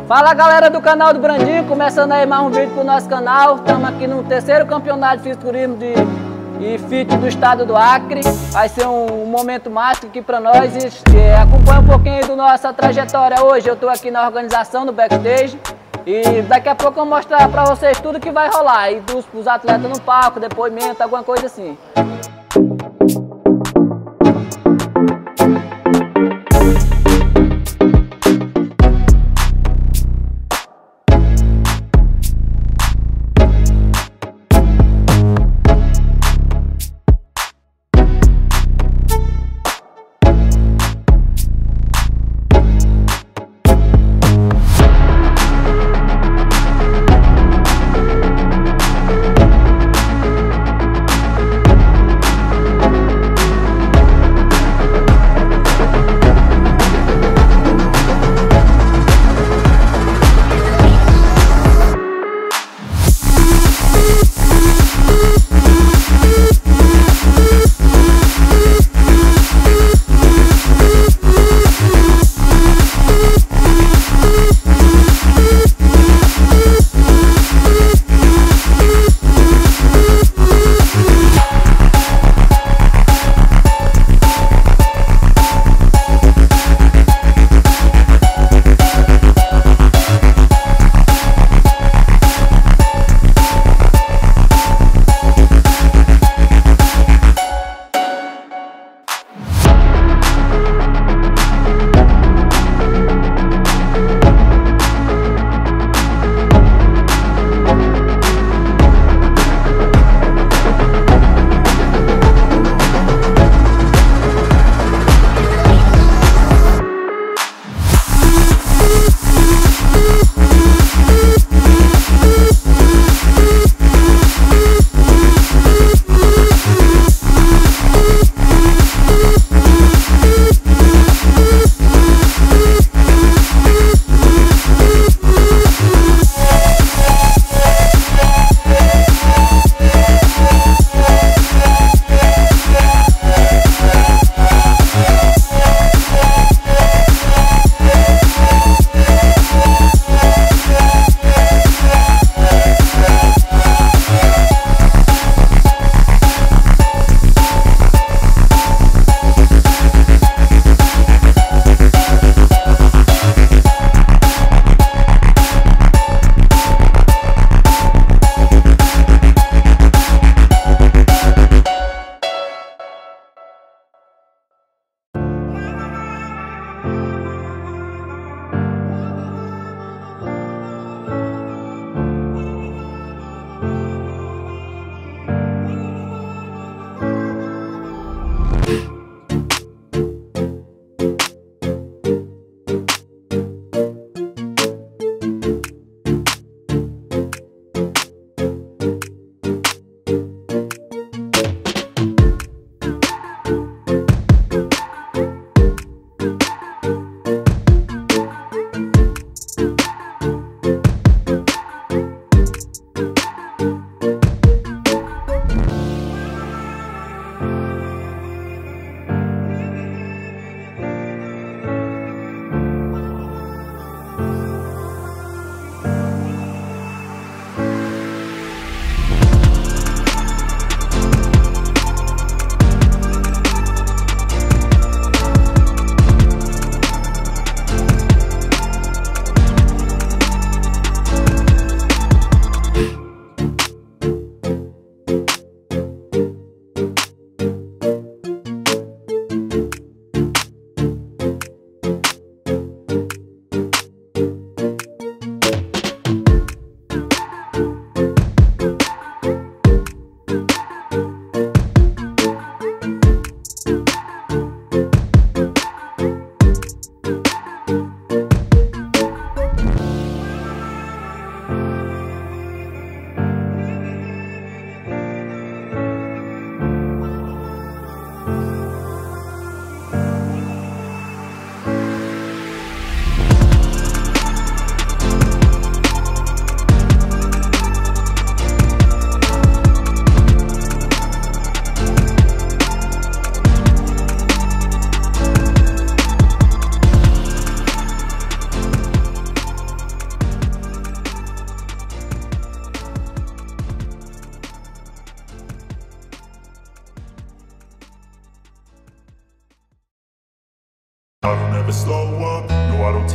Fala galera do canal do Brandinho, começando aí mais um vídeo pro nosso canal. Estamos aqui no terceiro campeonato de fisiculturismo e fit do estado do Acre. Vai ser um momento mágico aqui para nós e acompanha um pouquinho aí da nossa trajetória hoje. Eu estou aqui na organização do backstage e daqui a pouco eu vou mostrar para vocês tudo que vai rolar. E dos atletas no palco, depoimento, alguma coisa assim.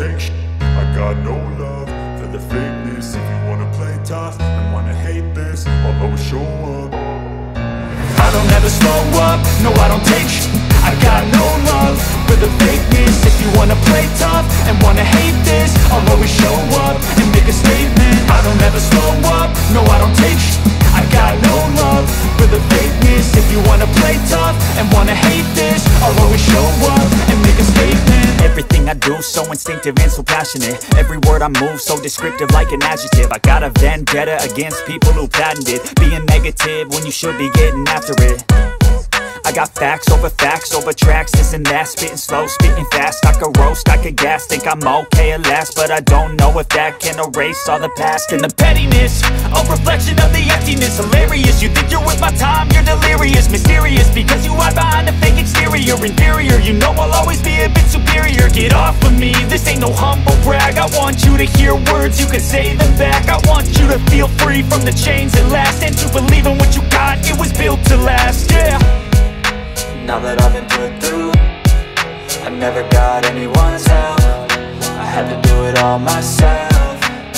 take shit. I got no love for the fakeness. If you wanna play tough and wanna hate this, I'll always show up. I don't ever slow up, no I don't take shit. I got no love for the fakeness. If you wanna play tough and wanna hate this, I'll always show up and make a statement. I don't ever slow up, no I don't take shit. I got no love for the fakeness. If you wanna play tough and wanna hate this, I'll always show up and make a statement. Everything I do so instinctive and so passionate. Every word I move so descriptive like an adjective. I got a vendetta against people who patented being negative when you should be getting after it. I got facts over tracks, this and that. Spitting slow, spitting fast. I could roast, I could gas. Think I'm okay at last, but I don't know if that can erase all the past. And the pettiness, a reflection of the emptiness. Hilarious, you think you're worth my time, you're delirious. Mysterious, because you hide behind a fake exterior. Inferior, you know I'll always be a bit superior. Get off of me, this ain't no humble brag. I want you to hear words, you can say them back. I want you to feel free from the chains that last, and to believe in what you got, it was built to last, yeah. Now that I've been put through, I never got anyone's help. I had to do it all myself.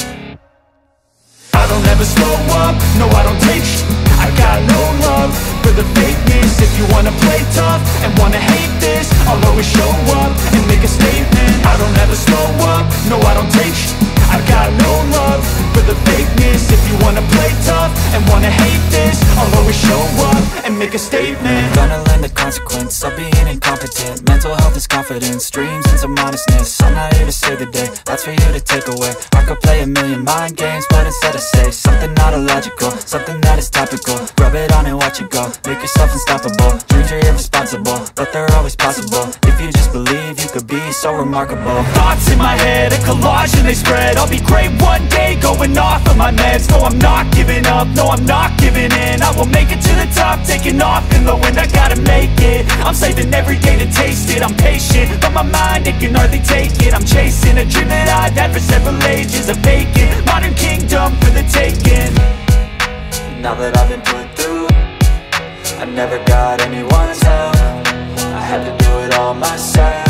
I don't ever slow up, no I don't take shit. I got no love for the fakeness. If you wanna play tough and wanna hate this, I'll always show up and make a statement. I don't ever slow up, no I don't take shit. I got no love for the fakeness. If you wanna play tough and wanna hate this, I'll always show up and make a statement. Gonna learn the consequence of being incompetent. Mental health is confidence, dreams and some honestness. I'm not here to save the day, that's for you to take away. I could play a million mind games, but instead I say something not illogical, something that is topical. Rub it on and watch it go, make yourself unstoppable. Dreams are irresponsible, but they're always possible. If you just believe, you could be so remarkable. Thoughts in my head, a collage and they spread. I'll be great one day, going off of my meds. No, I'm not giving up, no, I'm not giving in. I will make it to the top, taking off in the wind. I gotta make it, I'm saving every day to taste it. I'm patient, but my mind, it can hardly take it. I'm chasing a dream that I've had for several ages. A vacant, modern kingdom for the taking. Now that I've been put through, I never got anyone's help. I had to do it all myself.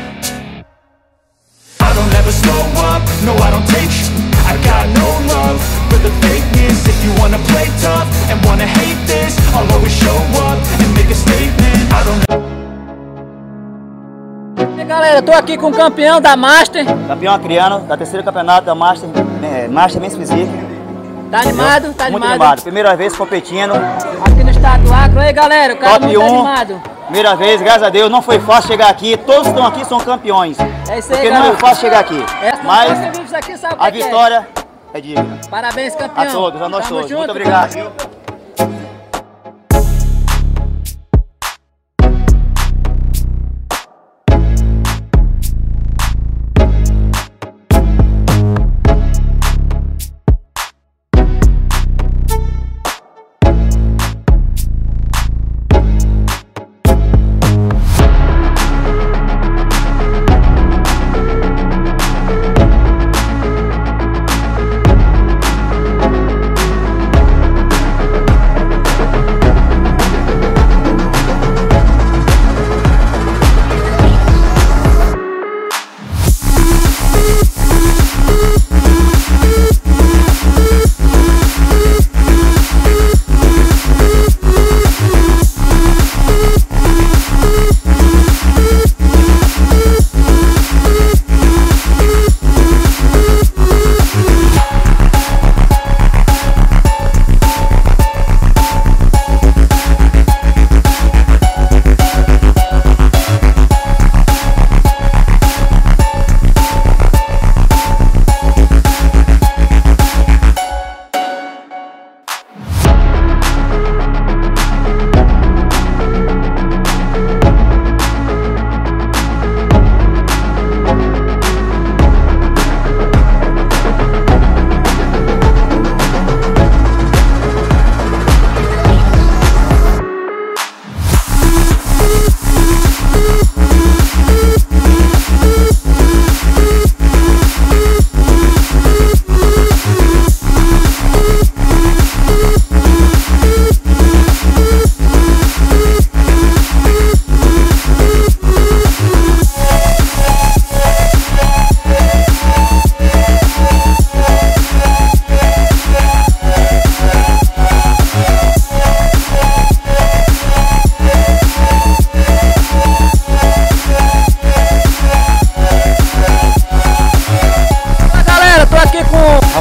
I don't ever slow up, no I don't take shit. I got no love for the fakeness. If you wanna play tough and wanna hate this, I'll always show up and make a statement. I don't. E aí, galera, tô aqui com o campeão da Master. Campeão acriano, da terceira campeonato da Master, Master Men's Physique. Tá animado? Tá muito animado? animado. Primeira vez competindo. Aqui no estado do Acre. E aí, galera, o cara Top muito 1. animado. Primeira vez, graças a Deus, não foi fácil chegar aqui. Todos que estão aqui são campeões. É isso aí, porque galera. não é fácil chegar aqui. Mas Quem vive isso aqui sabe o a que é. vitória é digna. Parabéns, campeão. A todos, a nós Tamo todos. junto. Muito obrigado.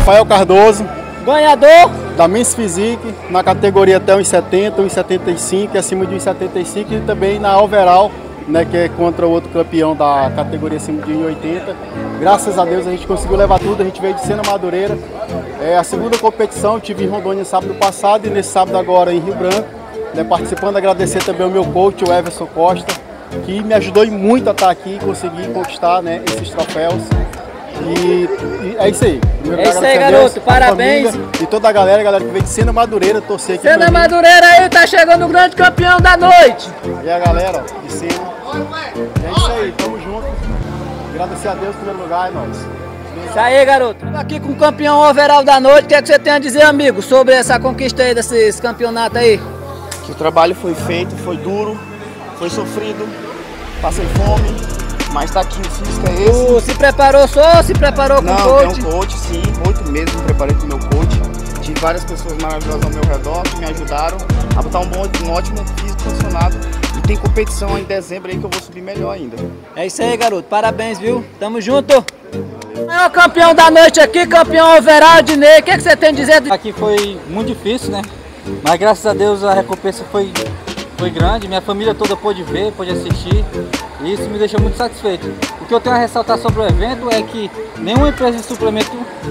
Rafael Cardoso, Ganhador da Men's Physique, na categoria até 1,70, 1,75 e acima de 1,75 e também na overall, né, que é contra o outro campeão da categoria acima de 1,80. Graças a Deus a gente conseguiu levar tudo, a gente veio de Sena Madureira. É a segunda competição, eu tive em Rondônia sábado passado e nesse sábado agora em Rio Branco, né, participando. Agradecer também ao meu coach, o Everson Costa, que me ajudou muito a estar aqui e conseguir conquistar, né, esses troféus. E é isso aí. É isso aí, garoto. Parabéns. E toda a galera que veio de Sena Madureira torcer aqui. Sena Madureira aí, tá chegando o grande campeão da noite. E a galera, ó, de Sena. E é isso aí, tamo junto. Agradecer a Deus em primeiro lugar, é nóis. Isso aí, garoto. Tô aqui com o campeão overall da noite. O que é que você tem a dizer, amigo, sobre essa conquista aí desses campeonatos aí? Que o trabalho foi feito, foi duro, foi sofrido, passei fome, mas tá aqui, o físico é esse. Tu se preparou só, se preparou com o coach? Não, tem um coach, sim, 8 meses me preparei com o meu coach. Tive várias pessoas maravilhosas ao meu redor que me ajudaram a botar um ótimo físico condicionado. E tem competição em dezembro aí que eu vou subir melhor ainda. É isso aí, garoto. Parabéns, viu? Tamo junto. É o campeão da noite aqui, campeão overall de Ney. O que é que você tem a dizer? Aqui foi muito difícil, né? Mas graças a Deus a recompensa foi grande. Minha família toda pôde ver, pôde assistir. E isso me deixa muito satisfeito. O que eu tenho a ressaltar sobre o evento é que nenhuma empresa de suplemento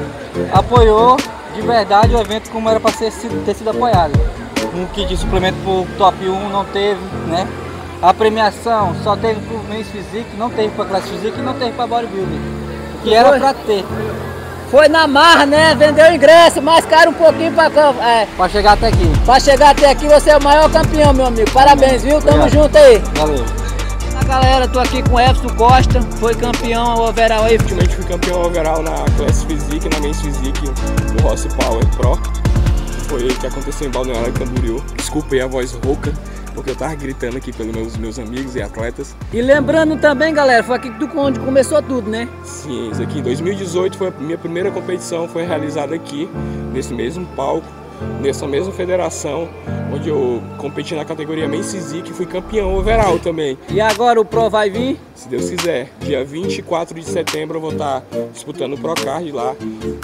apoiou de verdade o evento como era para ter sido apoiado. Um kit de suplemento pro top 1 não teve, né? A premiação só teve pro Men's Physique, não teve pra Classe Physique e não teve pra Bodybuilding. O que era pra ter. Foi na marra, né? Vendeu o ingresso, mais caro um pouquinho pra chegar até aqui. Pra chegar até aqui, você é o maior campeão, meu amigo. Parabéns, viu? Tamo junto aí. Valeu. Galera, tô aqui com o Everson Costa, foi campeão overall aí. Ultimamente fui campeão overall na Classe Physique, na Men's Physique do Rossi Power Pro. Foi o que aconteceu em Balneário Camboriú. Desculpa aí a voz rouca, porque eu tava gritando aqui pelos meus amigos e atletas. E lembrando também, galera, foi aqui onde começou tudo, né? Sim, isso aqui em 2018 foi a minha primeira competição, foi realizada aqui, nesse mesmo palco, nessa mesma federação, onde eu competi na categoria Men's Physique e fui campeão overall também. E agora o Pro vai vir? Se Deus quiser. Dia 24 de setembro eu vou estar disputando o Procard lá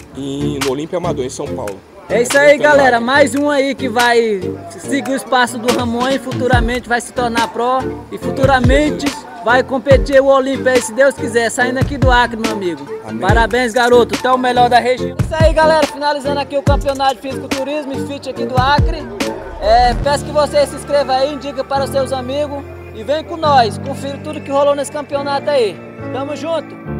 no Olímpia Amador, em São Paulo. É isso aí, galera, mais um aí que vai seguir o espaço do Ramon e futuramente vai se tornar Pro e futuramente vai competir o Olímpia aí, se Deus quiser, saindo aqui do Acre, meu amigo. Amém. Parabéns, garoto, tu é o melhor da região. É isso aí, galera, finalizando aqui o campeonato de fisiculturismo e fit aqui do Acre. Peço que você se inscreva aí, indica para os seus amigos e vem com nós, confira tudo que rolou nesse campeonato aí. Tamo junto!